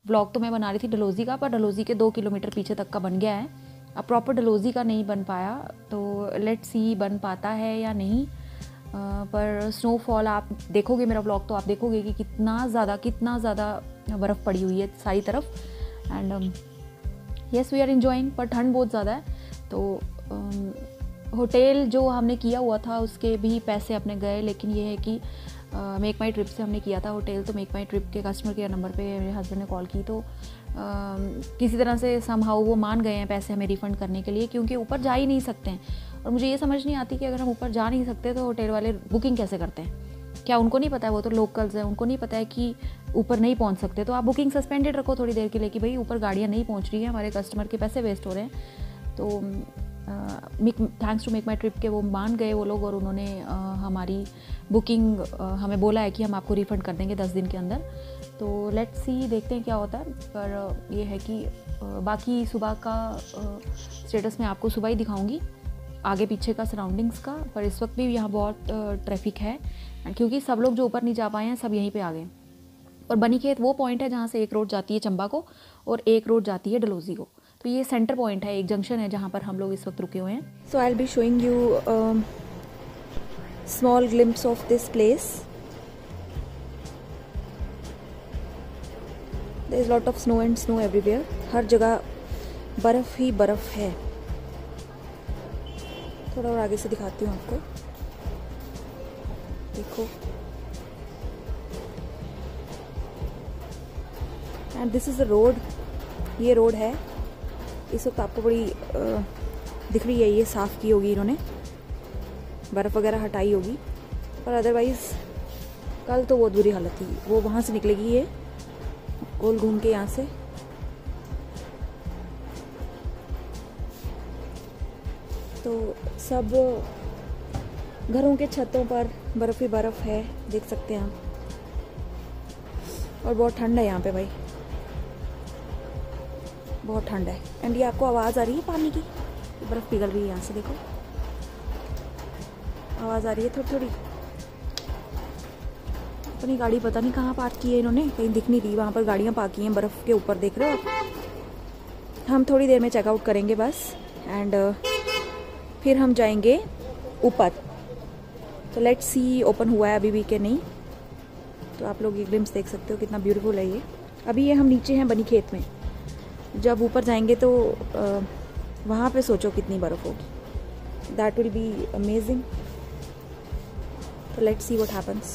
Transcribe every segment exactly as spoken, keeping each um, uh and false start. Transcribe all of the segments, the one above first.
Vlog तो मैं बना रही थी डलहौजी का, पर डलहौजी के दो किलोमीटर पीछे तक का बन गया है। अब प्रॉपर डलहौजी का नहीं बन पाया, तो लेट्स सी बन पाता है या नहीं। आ, पर स्नोफॉल आप देखोगे मेरा व्लॉग तो आप देखोगे कि कितना ज़्यादा कितना ज़्यादा बर्फ़ पड़ी हुई है सारी तरफ। And yes we are enjoying, पर ठंड बहुत ज़्यादा है। तो होटल जो हमने किया हुआ था उसके भी पैसे अपने गए, लेकिन ये है कि मेक माई ट्रिप से हमने किया था होटल, तो मेक माई ट्रिप के कस्टमर केयर नंबर पे मेरे हस्बैंड ने कॉल की, तो uh, किसी तरह से समहाउ वो मान गए हैं पैसे हमें रिफ़ंड करने के लिए, क्योंकि ऊपर जा ही नहीं सकते हैं। और मुझे ये समझ नहीं आती कि अगर हम ऊपर जा नहीं सकते तो होटल वाले बुकिंग कैसे करते हैं। क्या उनको नहीं पता है, वो तो लोकल्स हैं, उनको नहीं पता है कि ऊपर नहीं पहुंच सकते, तो आप बुकिंग सस्पेंडेड रखो थोड़ी देर के लिए कि भाई ऊपर गाड़ियाँ नहीं पहुंच रही हैं, हमारे कस्टमर के पैसे वेस्ट हो रहे हैं। तो thanks to MakeMyTrip के वो मान गए वो लोग, और उन्होंने uh, हमारी बुकिंग uh, हमें बोला है कि हम आपको रिफ़ंड कर देंगे दस दिन के अंदर। तो लेट्स सी, देखते हैं क्या होता है। पर uh, ये है कि uh, बाकी सुबह का स्टेटस uh, मैं आपको सुबह ही दिखाऊंगी, आगे पीछे का सराउंडिंग्स का। पर इस वक्त भी यहाँ बहुत ट्रैफिक है, क्योंकि सब लोग जो ऊपर नहीं जा पाए हैं सब यहीं पे आ गए। और बनीखेत वो पॉइंट है जहाँ से एक रोड जाती है चंबा को और एक रोड जाती है डलहौजी को, तो ये सेंटर पॉइंट है, एक जंक्शन है जहाँ पर हम लोग इस वक्त रुके हुए हैं। So I will be showing you small glimpse of this place. There is lot of snow and snow everywhere, हर जगह बर्फ ही बर्फ है। थोड़ा और आगे से दिखाती हूँ आपको, देखो। And this is the road, ये रोड है। इस वक्त आपको बड़ी आ, दिख रही है, ये साफ़ की होगी इन्होंने, बर्फ़ वगैरह हटाई होगी, पर अदरवाइज़ कल तो बहुत बुरी हालत थी। वो वहाँ से निकलेगी ये गोल घूम के यहाँ से। तो सब घरों के छतों पर बर्फ़ ही बर्फ़ है, देख सकते हैं आप। और बहुत ठंड है यहाँ पे भाई, बहुत ठंड है। एंड ये आपको आवाज़ आ रही है पानी की, बर्फ़ पिघल रही है यहाँ से, देखो आवाज़ आ रही है थोड़ी थोड़ी। अपनी गाड़ी पता नहीं कहाँ पार्क की है इन्होंने, कहीं दिख नहीं रही। वहाँ पर गाड़ियाँ पार्क की हैं बर्फ़ के ऊपर, देख रहे हो आप। हम थोड़ी देर में चेकआउट करेंगे बस, एंड फिर हम जाएंगे ऊपर। तो लेट्स सी ओपन हुआ है अभी भी कि नहीं। तो आप लोग ये ग्लिम्स देख सकते हो, कितना ब्यूटीफुल है ये। अभी ये हम नीचे हैं बनीखेत में, जब ऊपर जाएंगे तो आ, वहाँ पे सोचो कितनी बर्फ़ होगी, दैट विल बी अमेजिंग। तो let's see what happens.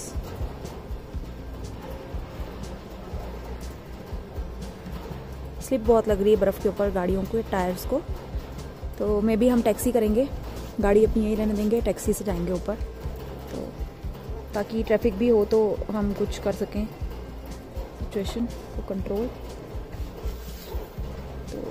Slip बहुत लग रही है बर्फ़ के ऊपर गाड़ियों को, टायर्स को। तो मे बी हम टैक्सी करेंगे, गाड़ी अपनी यहीं रहने देंगे, टैक्सी से जाएंगे ऊपर, तो ताकि ट्रैफिक भी हो तो हम कुछ कर सकें सिचुएशन को कंट्रोल। तो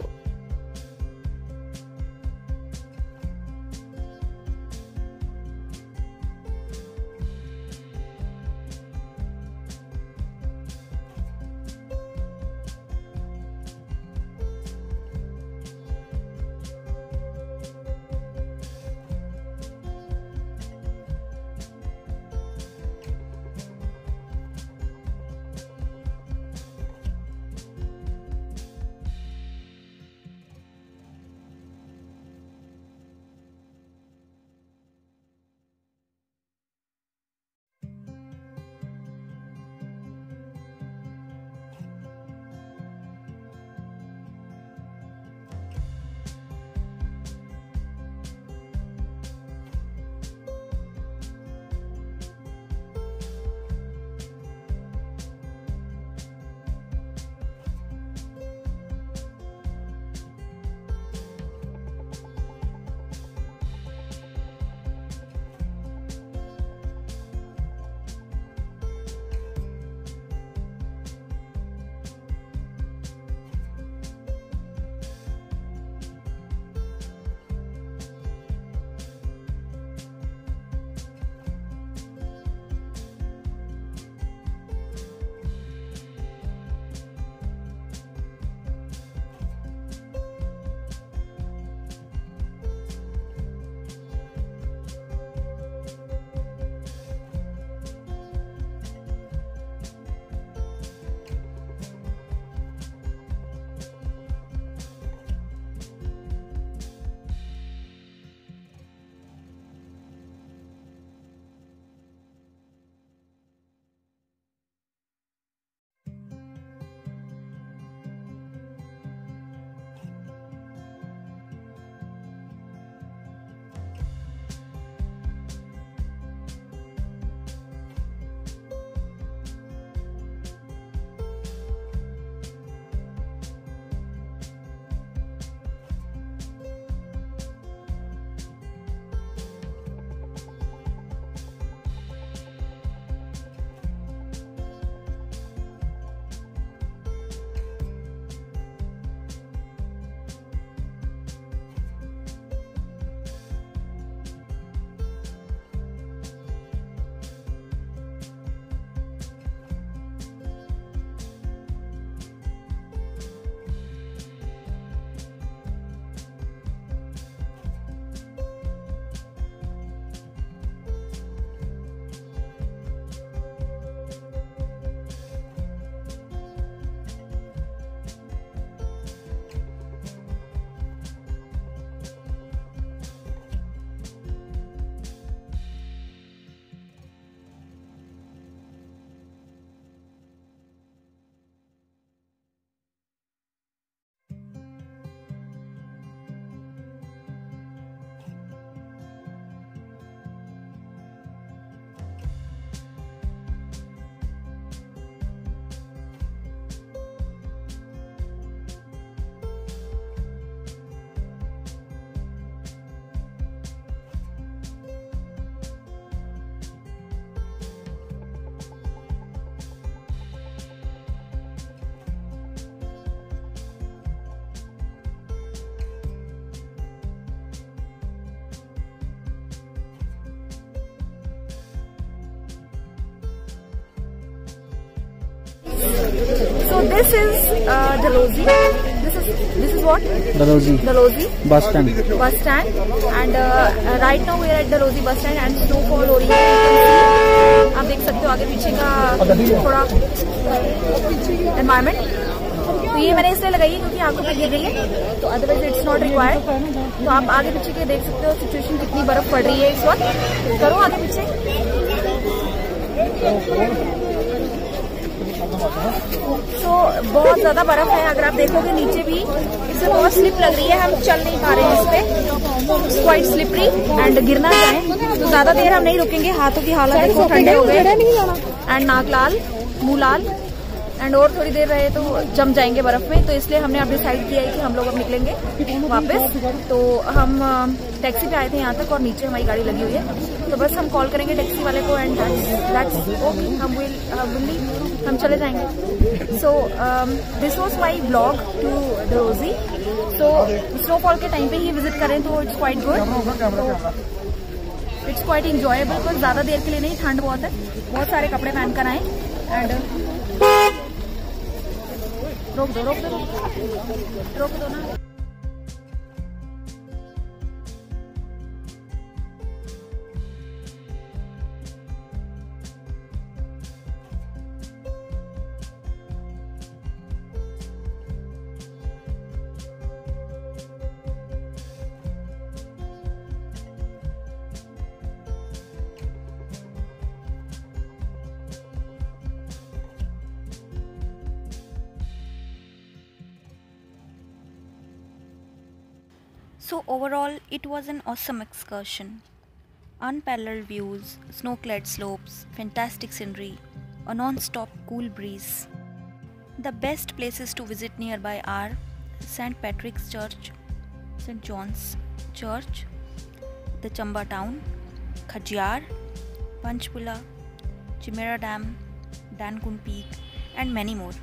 So this is uh, Dalhousie. This is this is what? Dalhousie. Dalhousie. Bus stand. Bus stand. And uh, right now we are at Dalhousie bus stand and snowfall हो रही है. You can see. आप देख सकते हो आगे पीछे का थोड़ा environment. तो ये मैंने इसलिए लगाई है क्योंकि आंखों पे गिर रही है, तो अदरवाइज इट्स नॉट रिक्वायर्ड. तो आप आगे पीछे के देख सकते हो सिचुएशन, कितनी बर्फ पड़ रही है इस वक्त. करो आगे पीछे. तो बहुत ज्यादा बर्फ है. अगर आप देखोगे नीचे भी इससे बहुत स्लिप लग रही है, हम चल नहीं पा रहे हैं इस पे. क्वाइट स्लिपरी एंड गिरना जाए तो ज्यादा देर हम नहीं रुकेंगे. हाथों की हालत देखो, ठंडे हो गए एंड नाक लाल, मुंह लाल, एंड और थोड़ी देर रहे तो जम जाएंगे बर्फ में. तो इसलिए हमने अब डिसाइड किया है कि हम लोग अब निकलेंगे वापस. तो हम टैक्सी पे आए थे यहाँ तक और नीचे हमारी गाड़ी लगी हुई है. तो बस हम कॉल करेंगे टैक्सी वाले को एंड दैट्स ओके. हम विल हम चले जाएंगे. So this was my blog to Dalhousie. सो स्नोफॉल के टाइम पे ही विजिट करें तो it's quite good. It's quite enjoyable. पर ज्यादा देर के लिए नहीं, ठंड बहुत है. बहुत सारे कपड़े पहन कर आए एंड रोक दो रोक दो रोक दो ना. So overall, it was an awesome excursion. Unparalleled views, snow-clad slopes, fantastic scenery, a non-stop cool breeze. The best places to visit nearby are Saint Patrick's Church, Saint John's Church, the Chamba Town, Khajjar, Panchkula, Chimera Dam, Dankun Peak, and many more.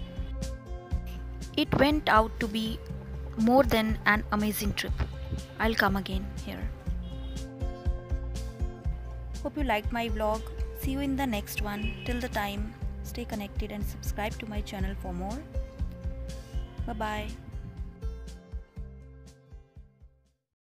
It went out to be more than an amazing trip. I'll come again here. Hope you liked my vlog. See you in the next one. Till the time, stay connected and subscribe to my channel for more. Bye bye.